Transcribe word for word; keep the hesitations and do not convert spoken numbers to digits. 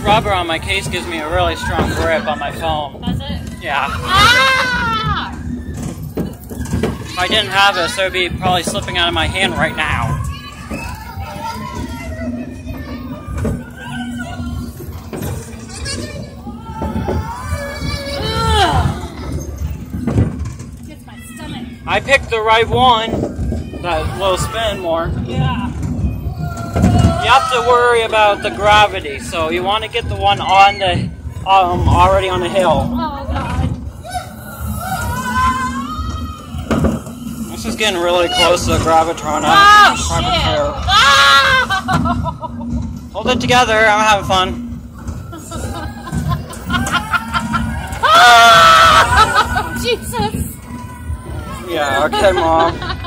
rubber on my case gives me a really strong grip on my phone. Does it? Yeah. Ah! If I didn't have this, it would be probably slipping out of my hand right now. Gets my stomach. I picked the right one. That will spin more. Yeah. You have to worry about the gravity, so you want to get the one on the um already on the hill. Oh god. This is getting really close to the gravitron. Oh I'm shit! Oh! Hold it together. I'm having fun. Oh, Jesus! Yeah. Okay, Mom.